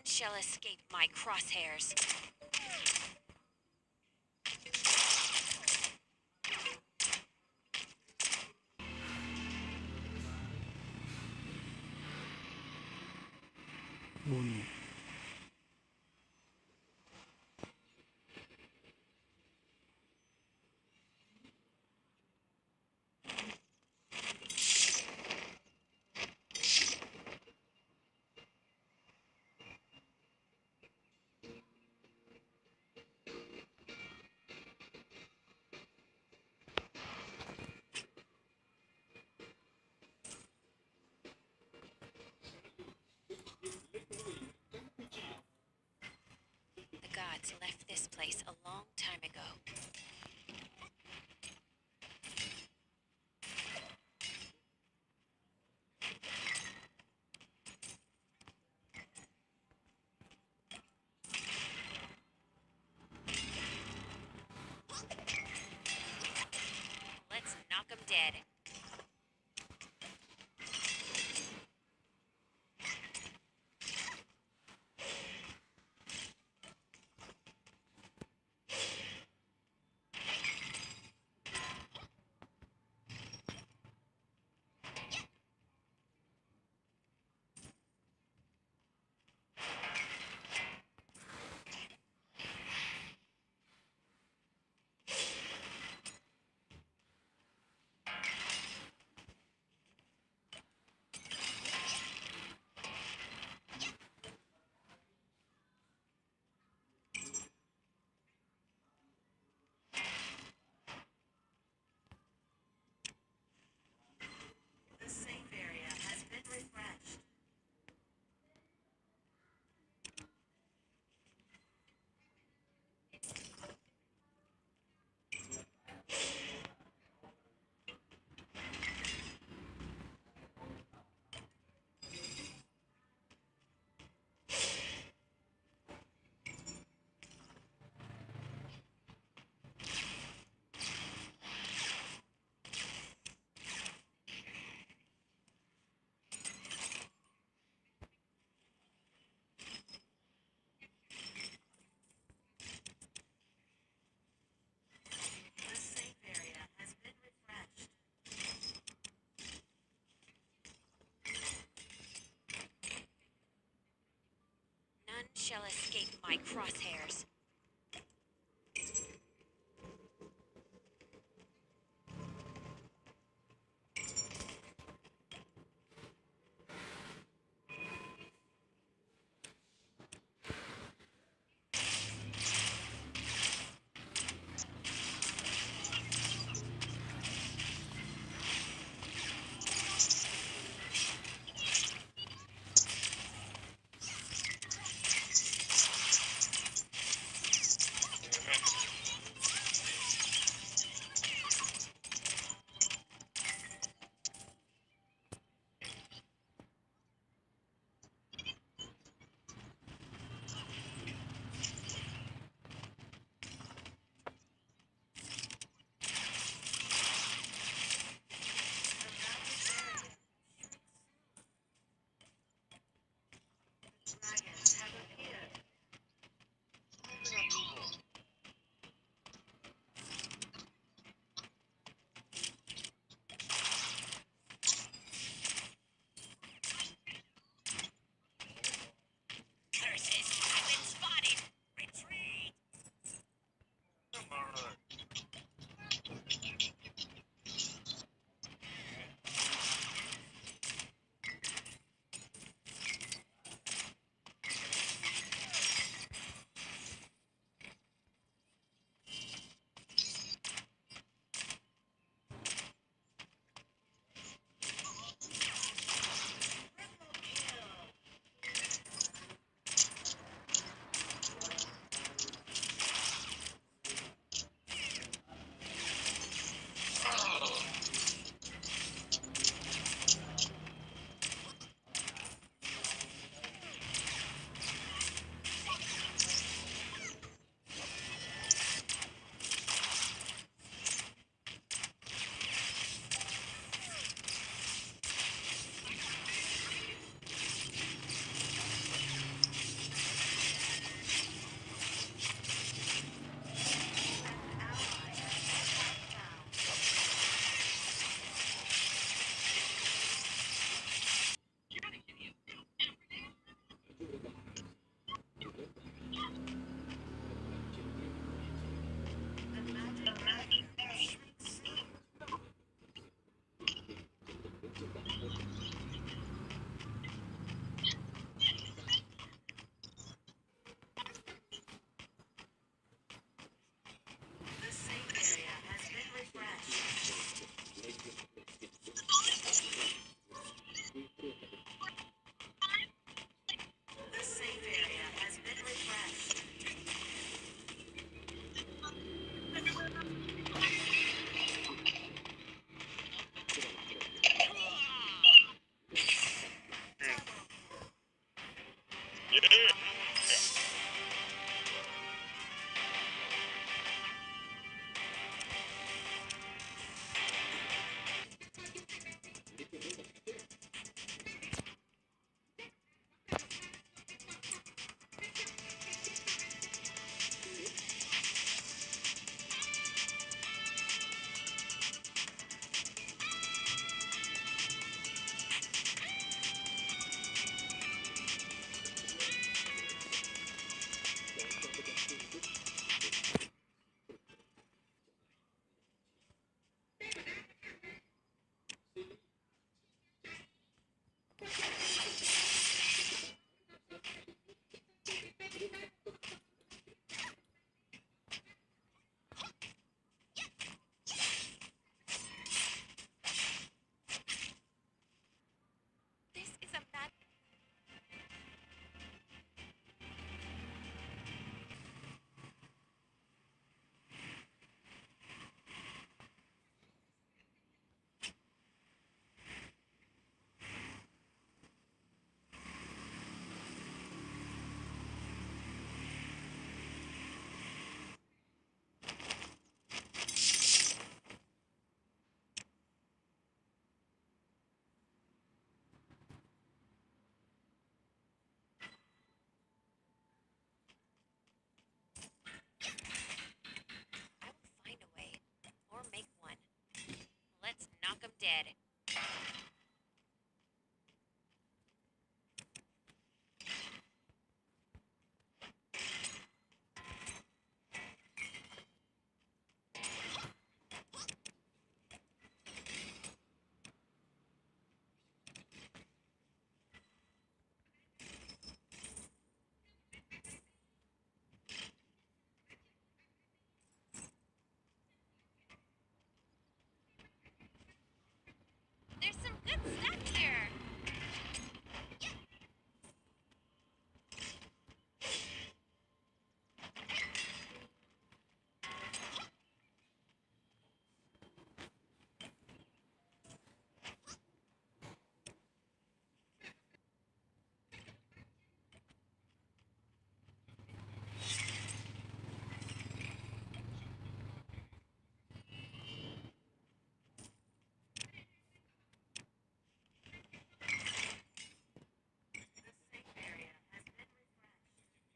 shall escape my crosshairs. Uno. The gods left this place a long time ago. Let's knock 'em dead. The safe area has been refreshed. The safe area has been refreshed. None shall escape my crosshairs. dead. There's some good stuff here. The safe area has been refreshed.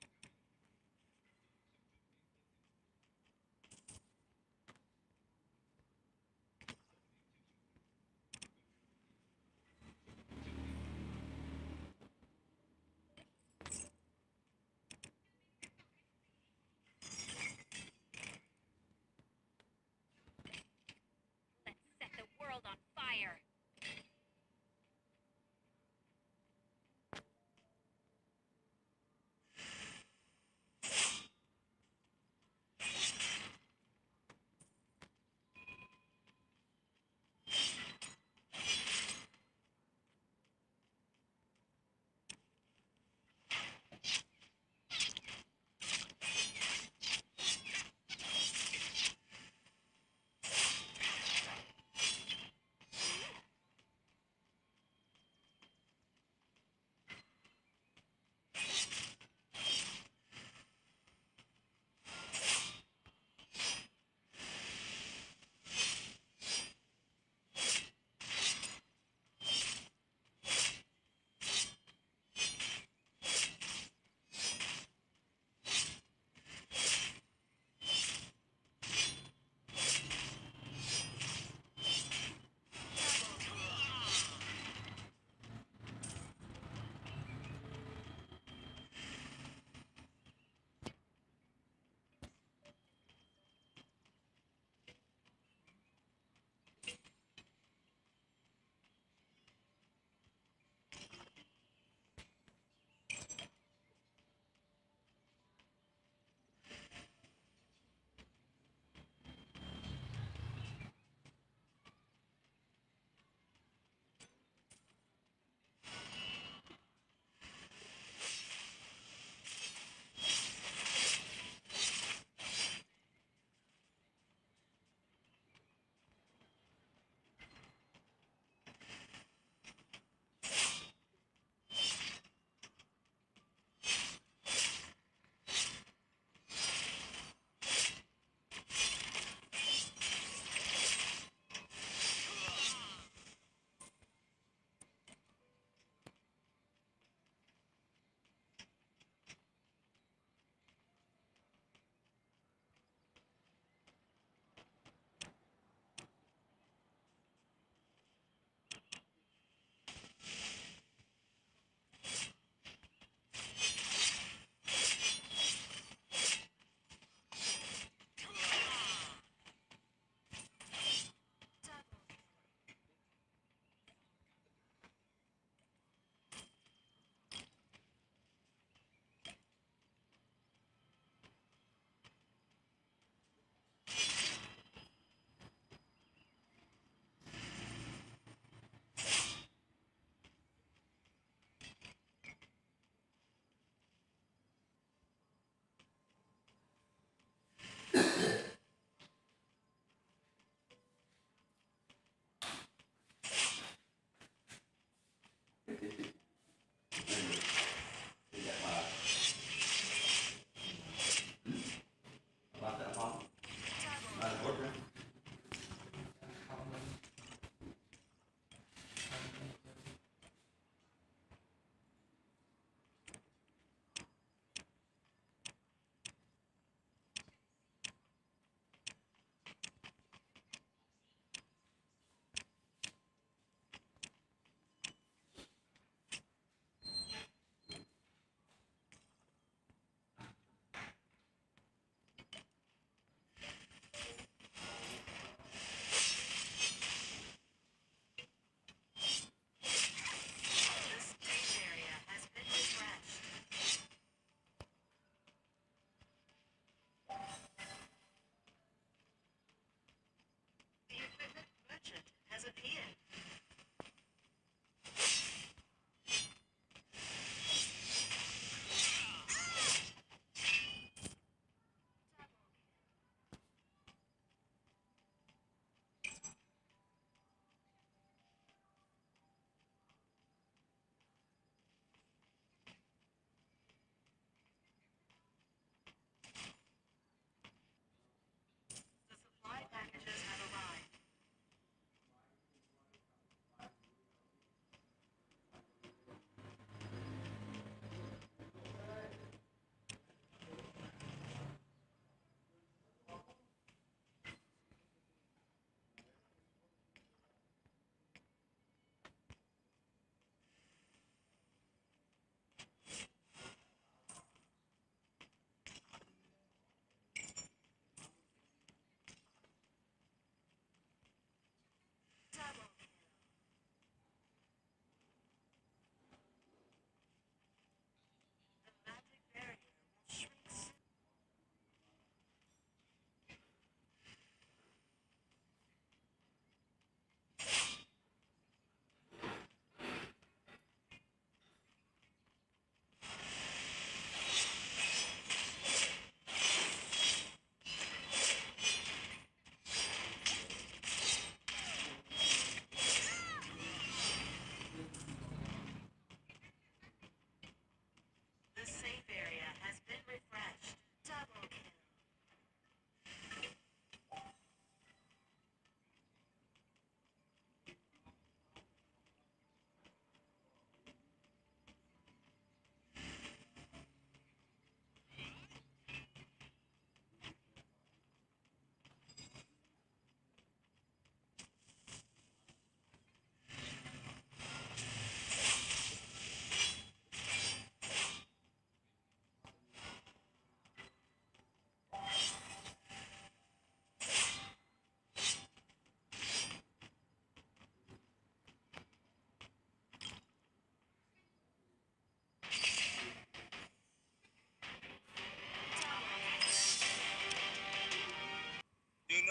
Let's set the world on fire.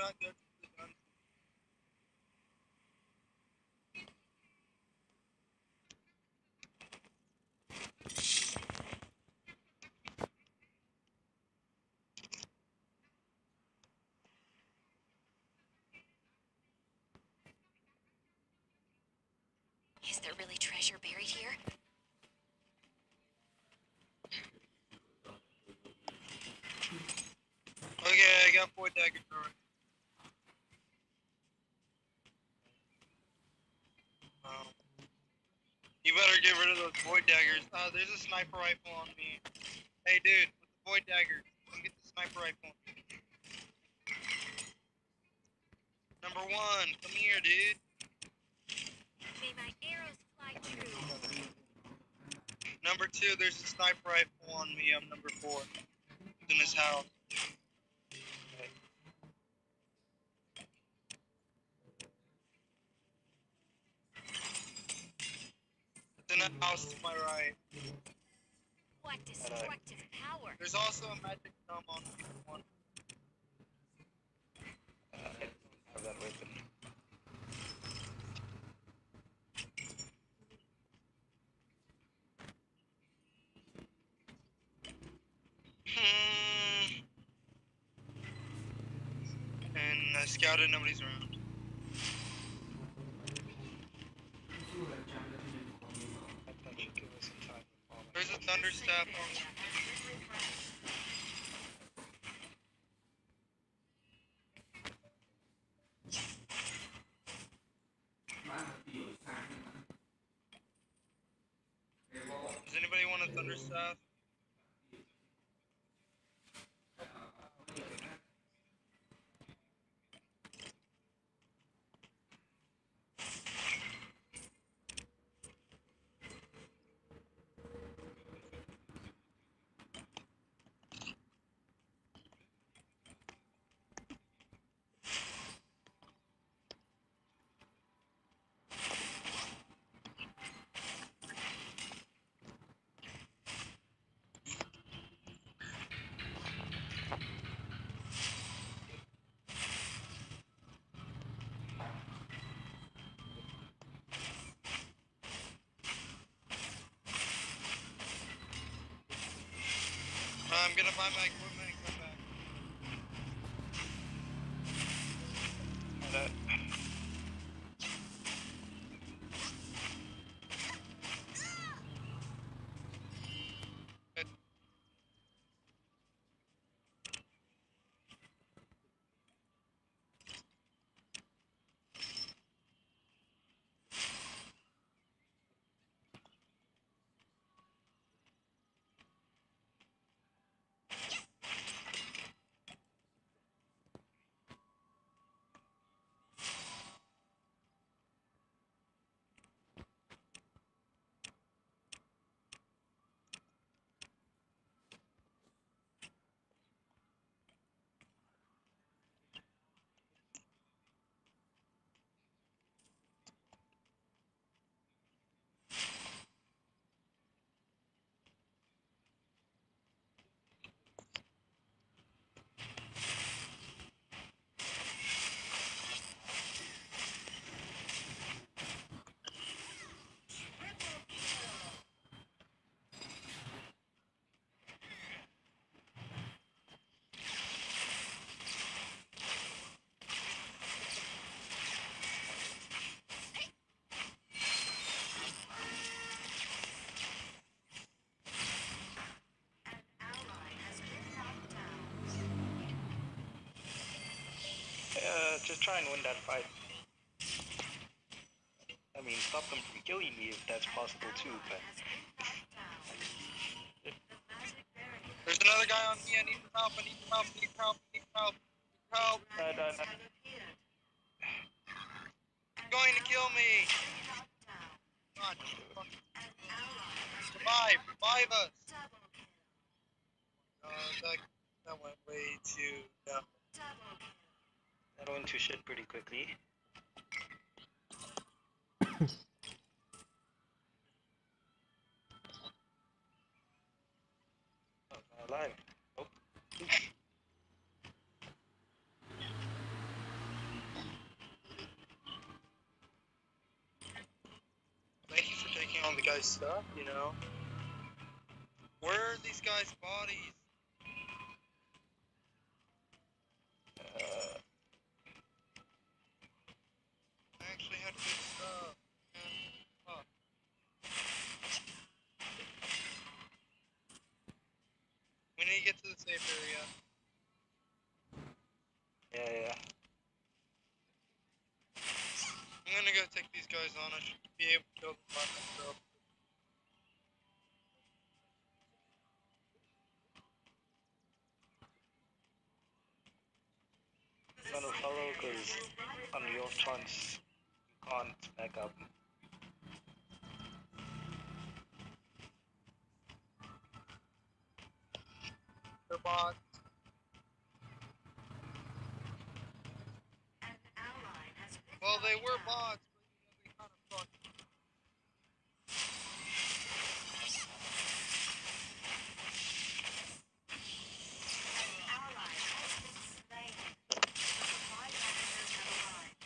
not go to the dungeon. Is there really treasure buried here? Okay, I got 4 daggers already. You better get rid of those void daggers. There's a sniper rifle on me. Hey dude, with the void daggers, come get the sniper rifle. Number 1, come here, dude. May my arrows fly true. Number 2, there's a sniper rifle on me. I'm number 4. It's in his house. It's in a house to my right. What destructive power! There's also a magic dome on me. One. I don't have that weapon. And I scouted, nobody's around. That should give us some time to follow. There's a thunderstaff on me. Does anybody want a thunderstaff? I'm gonna buy my equipment and come back. That. Just try and win that fight. I mean, stop them from killing me if that's possible too, but... There's another guy on me. I need some help. I need some help. I need help. I need help. Help. He's going to kill me. God, revive. Revive us. That went way too dumb. That went to shit pretty quickly. Oh, not alive. Nope. guys suck, you know? Where are these guys' bodies? I actually had good stuff. Man. Fuck. We need to get to the safe area. Yeah. I'm gonna go take these guys on. I should be able to kill them by myself. Gonna follow because on the off chance you can't back up. They're bots. An ally has been Well, they knocked were down. bots, but they kind of fucked. An ally has been slain. The supply packages have arrived.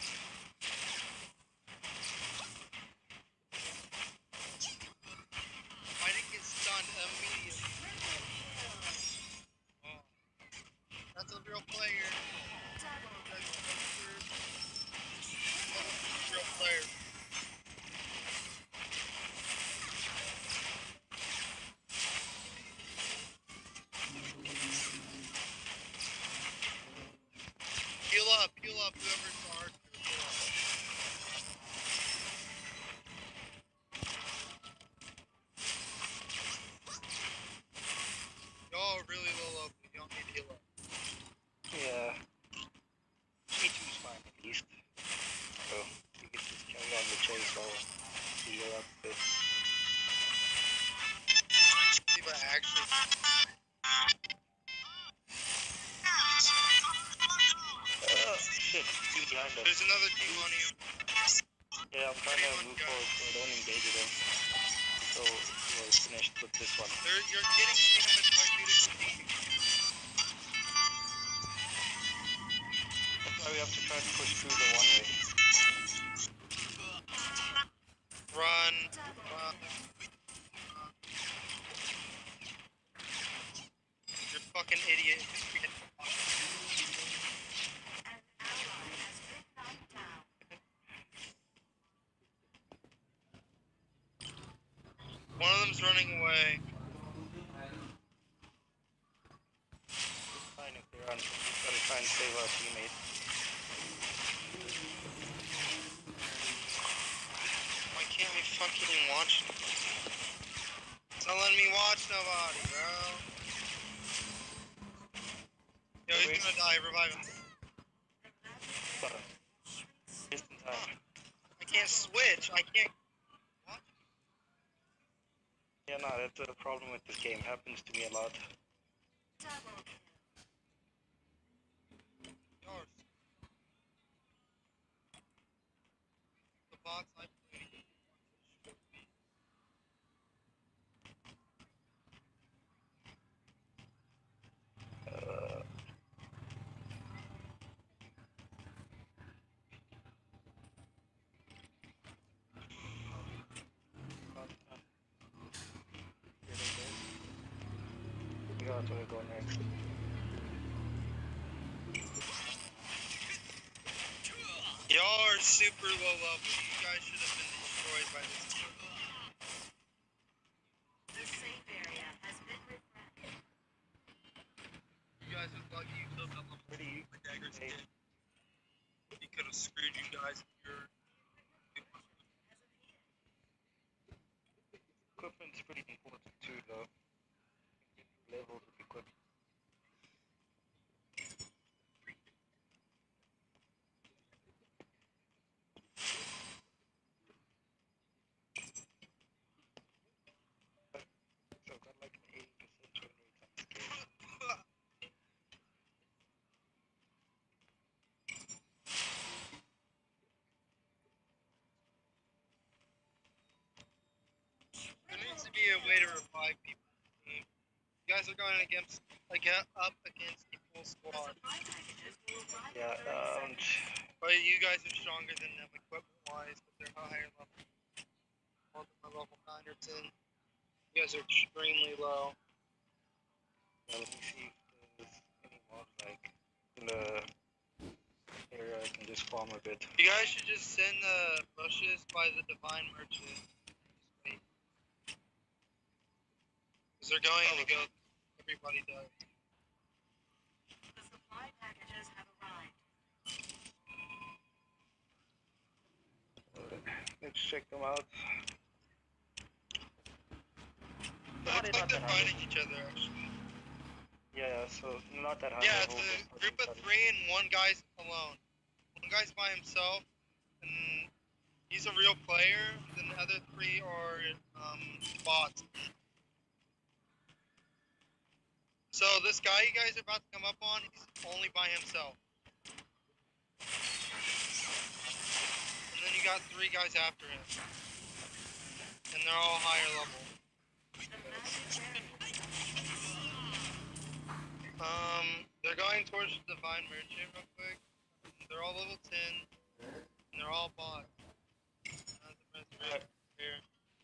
I didn't get stunned immediately. Oh. That's a real player. Double That's kill. a real player. Heal up, whoever's the archer. Heal up. Y'all are really low level. Y'all need to heal up. Yeah. Me too's fine at least. So you can just carry on the chase while you're up with. See if I actually. Shit, you behind us. There's another team on you. Yeah, I'm trying to move forward so I don't engage with them. So we're finished with this one. You're getting sandwiched by two different teams. That's why we have to try to push through the one way. Run. You're a fucking idiot. An ally has been knocked down. One of them's running away. Fine if they run. We've got to try and save our teammate. Why can't we fucking watch? It's not letting me watch nobody, bro. Yo, he's gonna die. Revive him. Got him. Just in time. I can't switch. I can't. What? Yeah, no, that's a problem with this game. Happens to me a lot. Double kill. Yours. The bots I played. Figure out where to go next. Y'all are super low level. You guys should have been destroyed by this team. The safe area has been refreshed. You guys are lucky you killed that level. Pretty The daggers safe. did. He could have screwed you guys if you're. Equipment's pretty important too, though. Levels of equipment. So I've got like an 80% win rate on this game. There needs to be a way to revive people. You guys are going against, up against a full squad. Supply packages will arrive Yeah, in 30 seconds. But you guys are stronger than them equipment wise, but they're higher level. More than my level 9. or 10. You guys are extremely low. Now let me see if there's any mobs like in the area I can just farm a bit. You guys should just send the bushes by the Divine Merchant. Just wait. Because they're going to go. Everybody does. The supply packages have arrived. Let's check them out. It looks like they're fighting each other, actually. Yeah, so not that high. Yeah, it's level, a but group of 3 and one guy's alone. One guy's by himself, and he's a real player. Then the other 3 are bots. So this guy you guys are about to come up on, he's only by himself. And then you got 3 guys after him, and they're all higher level. The massive area. They're going towards the Divine Merchant real quick. They're all level 10, and they're all bots. Here.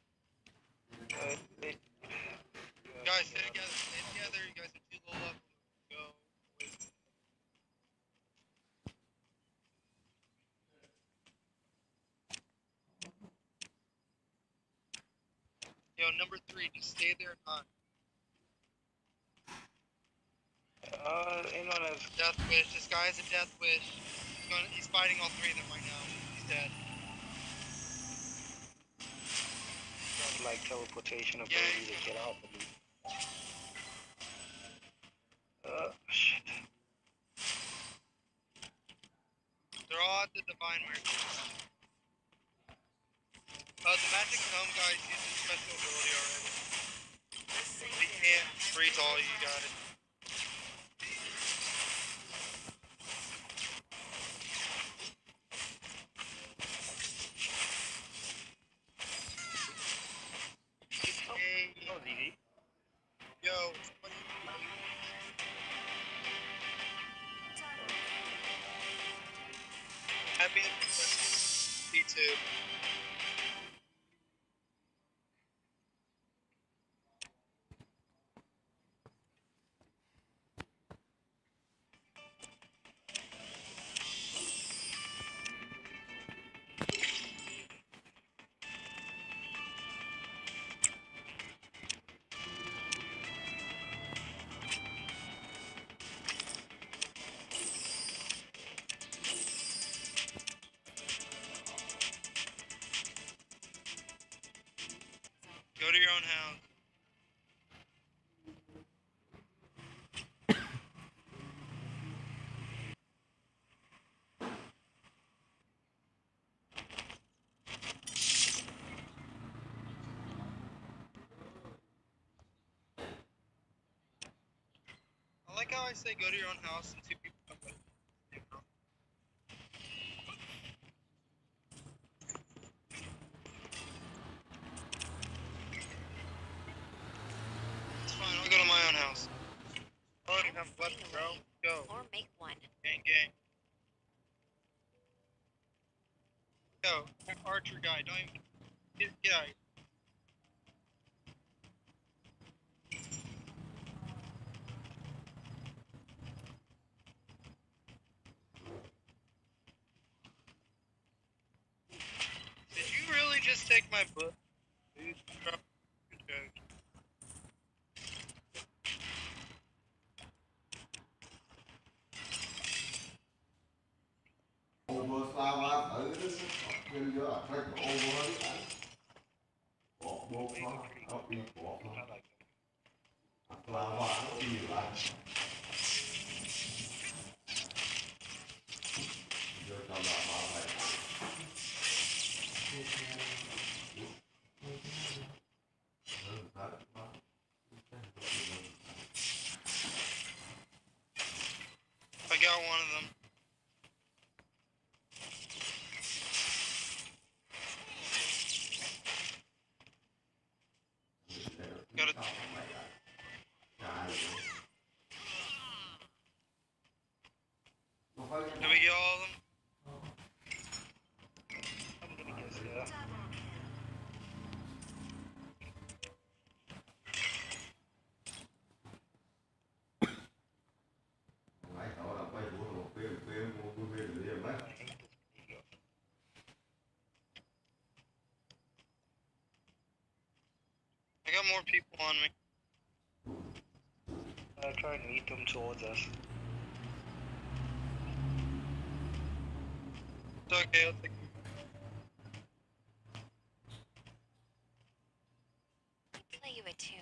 Guys, stay together, you guys are too low level. Go. Yo, number 3, just stay there and hunt. Anyone else? Death Wish, this guy has a Death Wish. He's fighting all 3 of them right now. He's dead. Got like teleportation ability to get out of me. Shit. They're all at the Divine Merchant. The Magic Gnome guys use his special ability already. The safe He area can't has freeze all you guys. Hey, Oh, ZZ. yo, what are you doing? Happy D2. Go to your own house. I like how I say go to your own house and 2 people come with. It's fine, I'll go to my own house. I don't even have a weapon, bro. Go. Or make one. Gang, gang. Yo, archer guy, don't even. Get out of here. Did you really just take my book? Dude, good joke. Overslava thử kêu vô là phải over hết bộ nó bị bộ I like them. lava nó đi lại vô trong lava này I got one of them. Got it. Did we get all of them? I'm gonna guess yeah. got more people on me. Try and lead them towards us. It's okay, I'll take it. Play you a tune.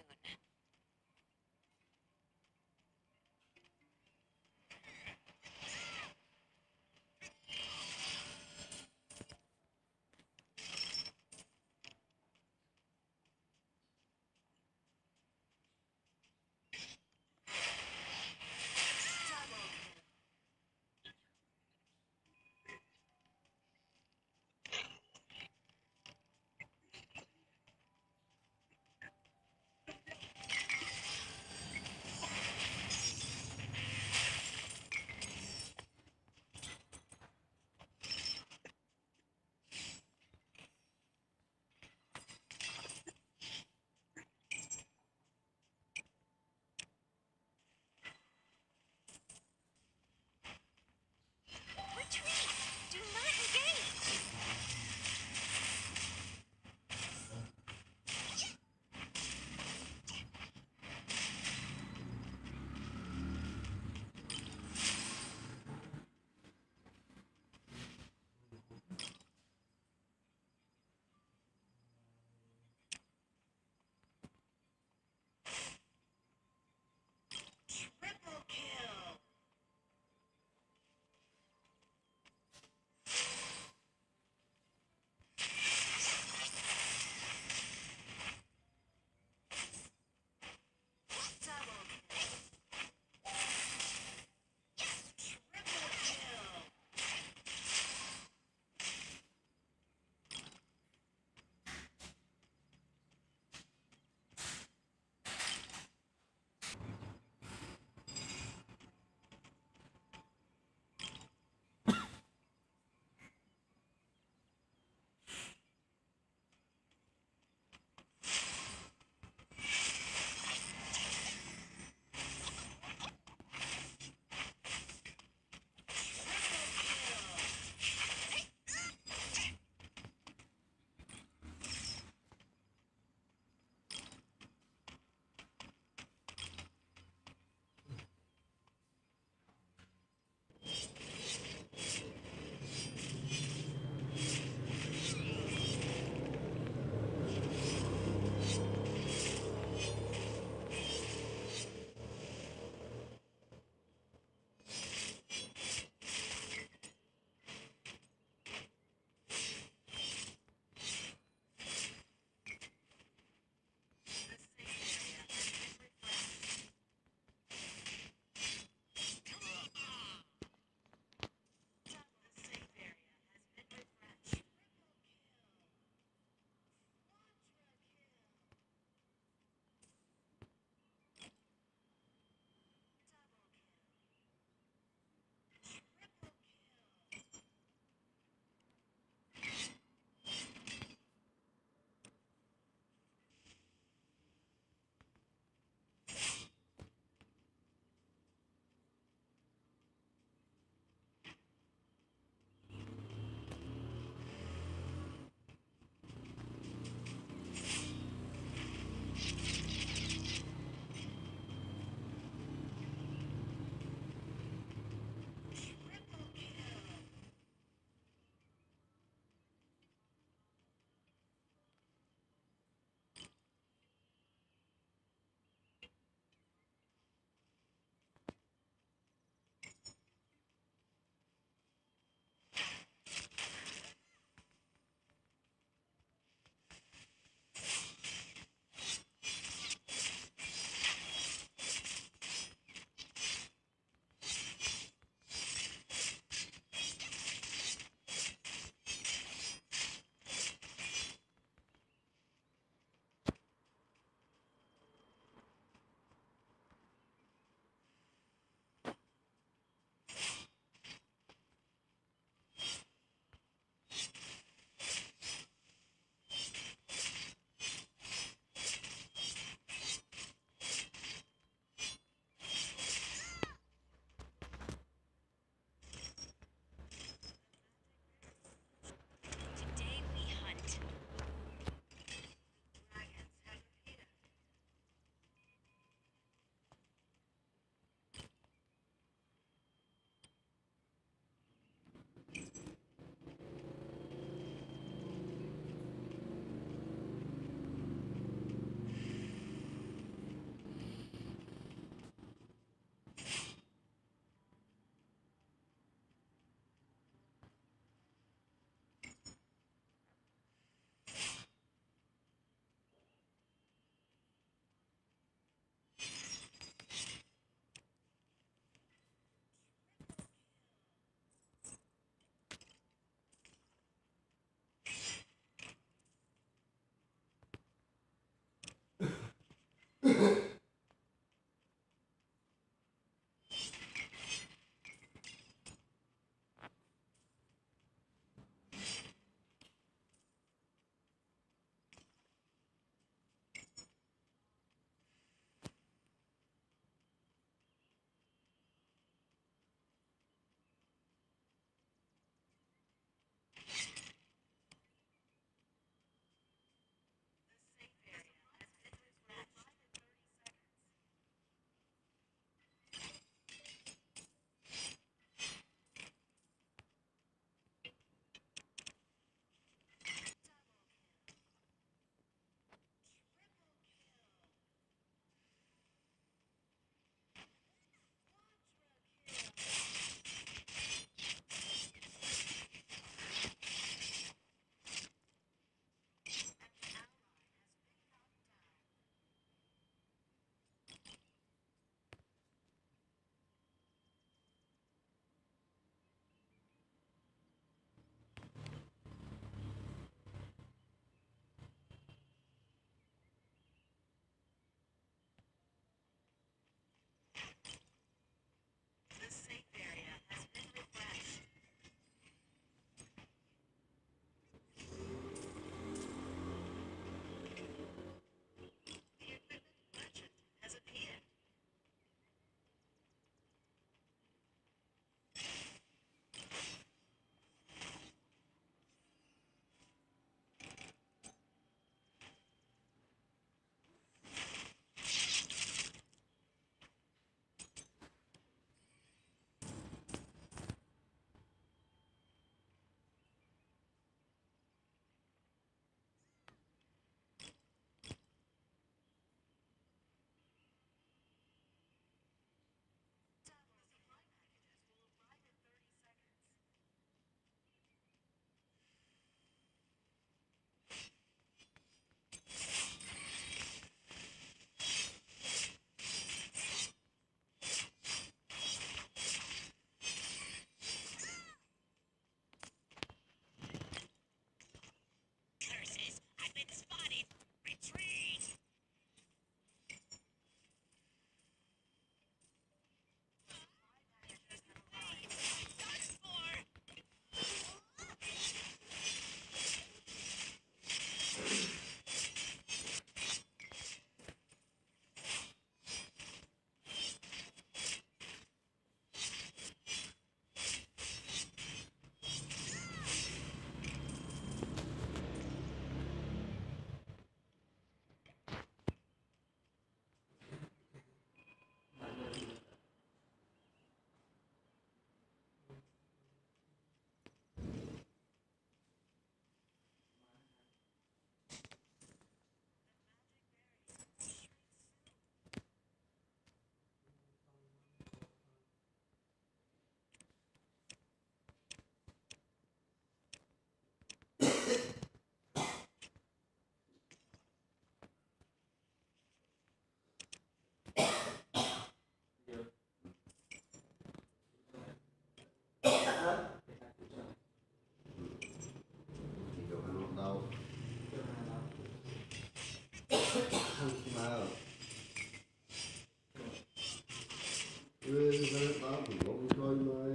cái đó mình cũng coi mai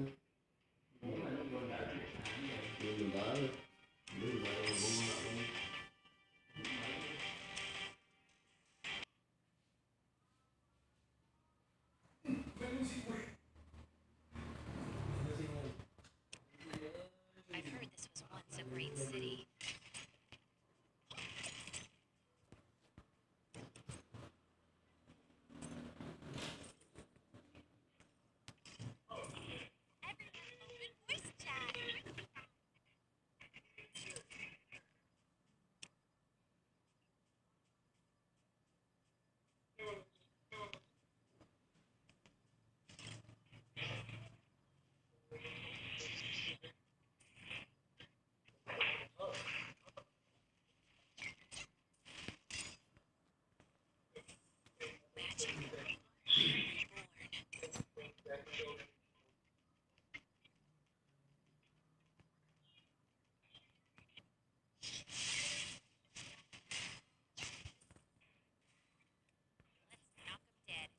mình đã đi vào cũng lại I've heard this was once a great city. Voice chat. Magic. Reborn. Let's knock 'em dead.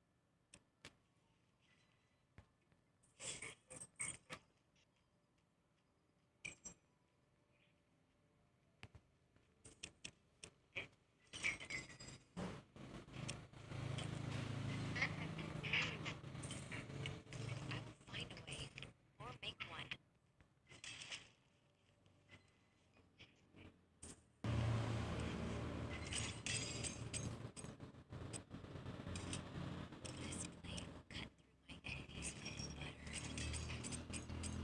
I will find a way, or make one. This blade will cut through my enemies like butter.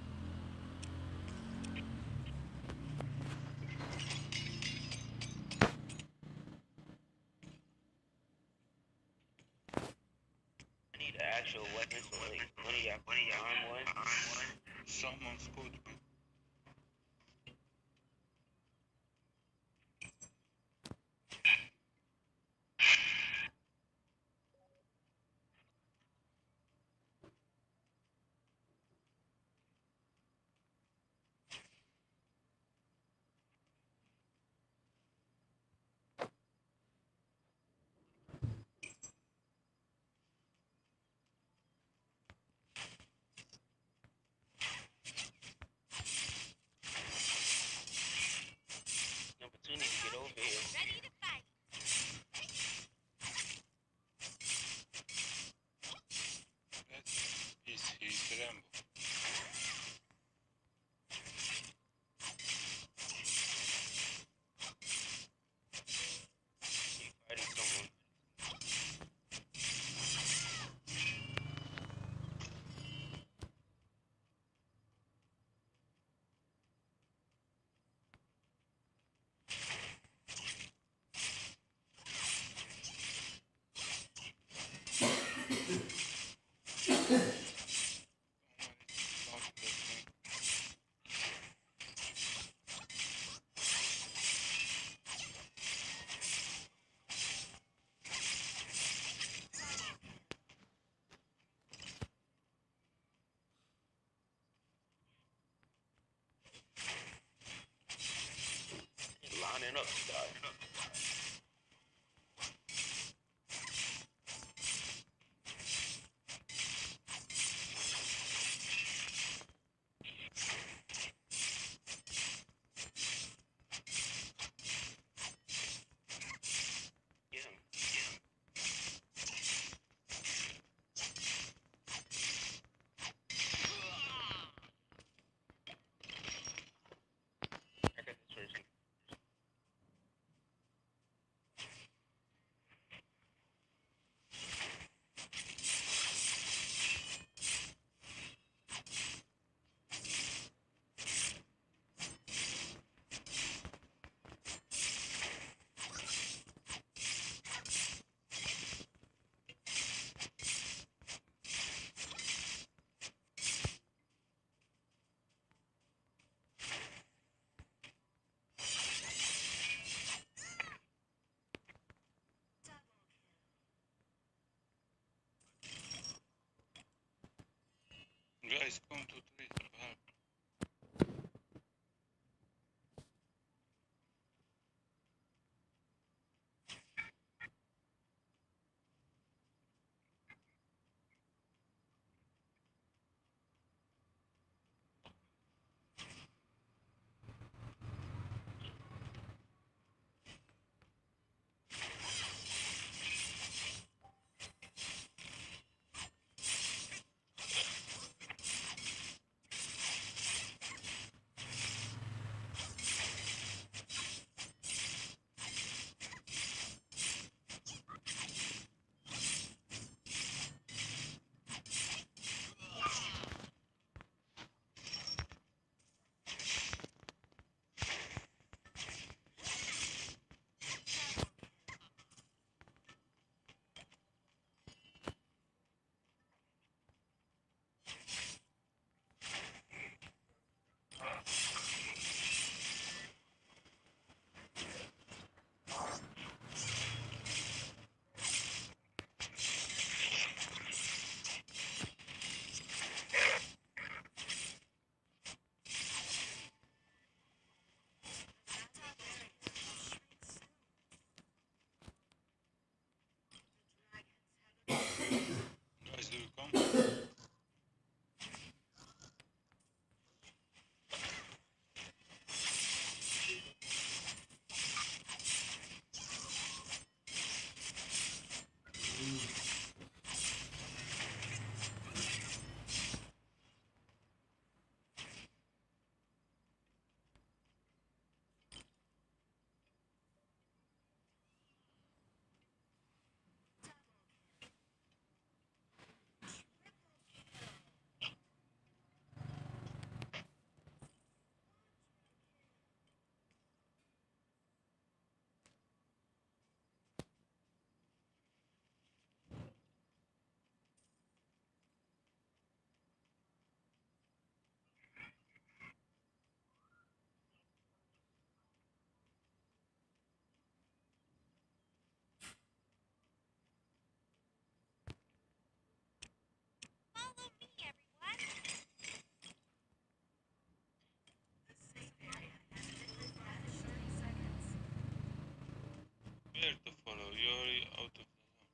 I need an actual weapon, so like, one of y'all arm one. Someone's good. Number two need to get over here. Ready to fight. He's Rambo. He's fighting someone. He's lining up, guys. Get him. I got this first. Guys, come to trade to help. there to follow. You're already out of the zone.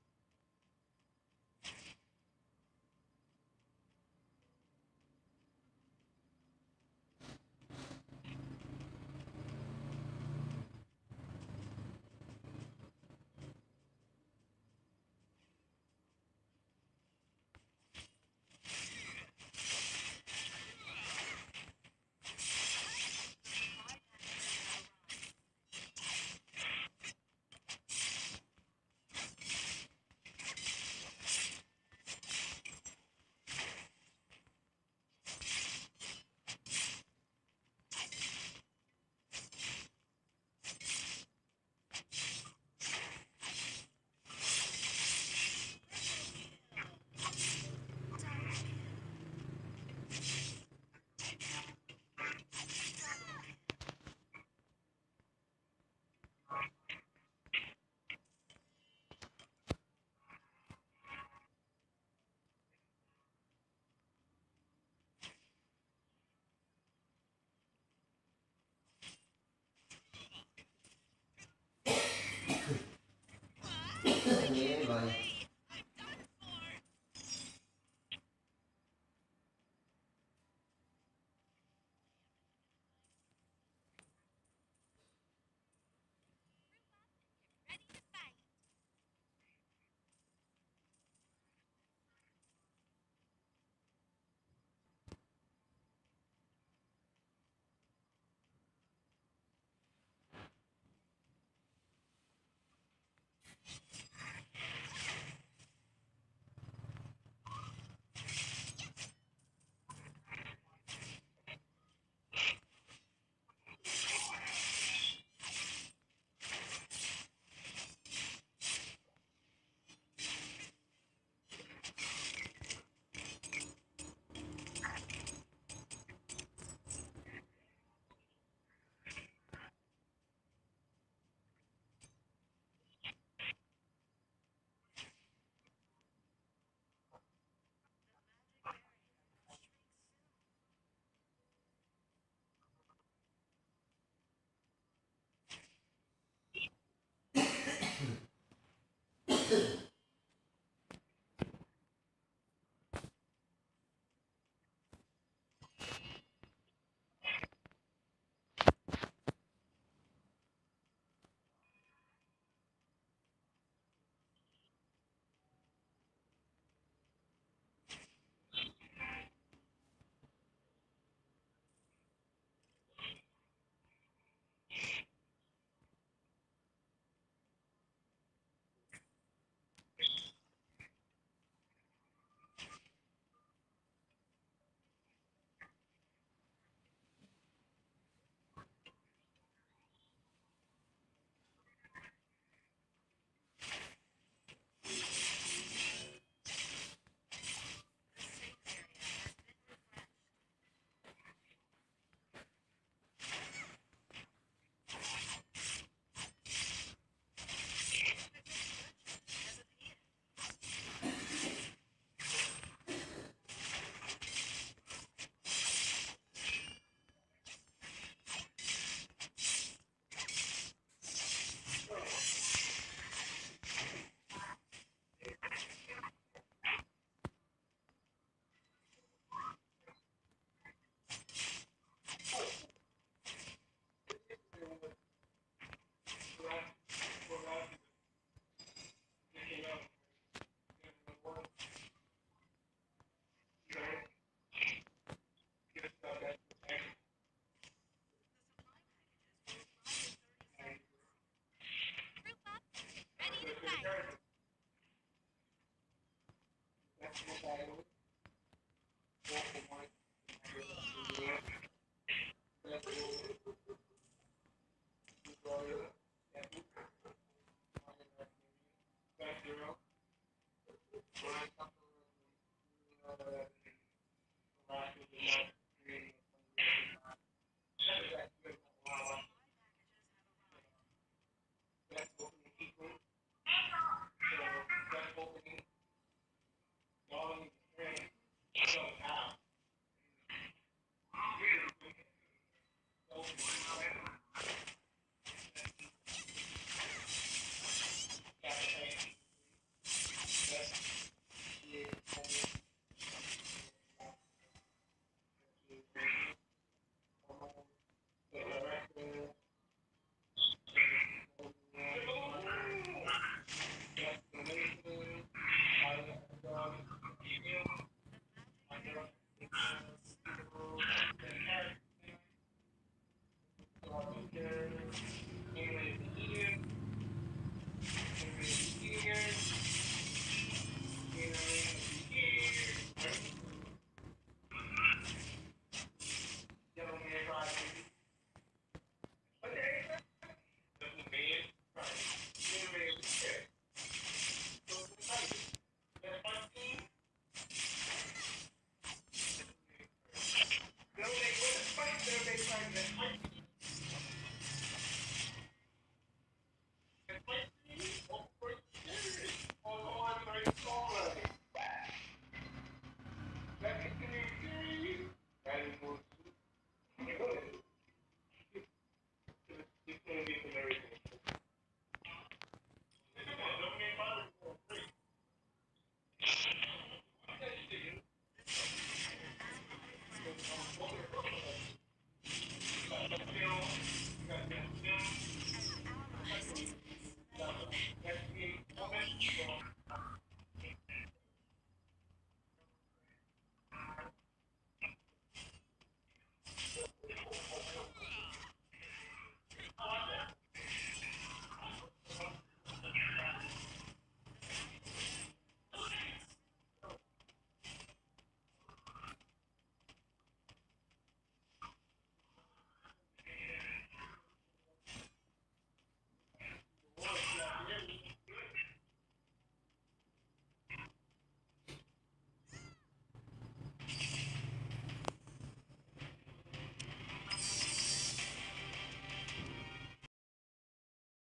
Nghe vậy. Ready to fight. Group up. Ready to fight.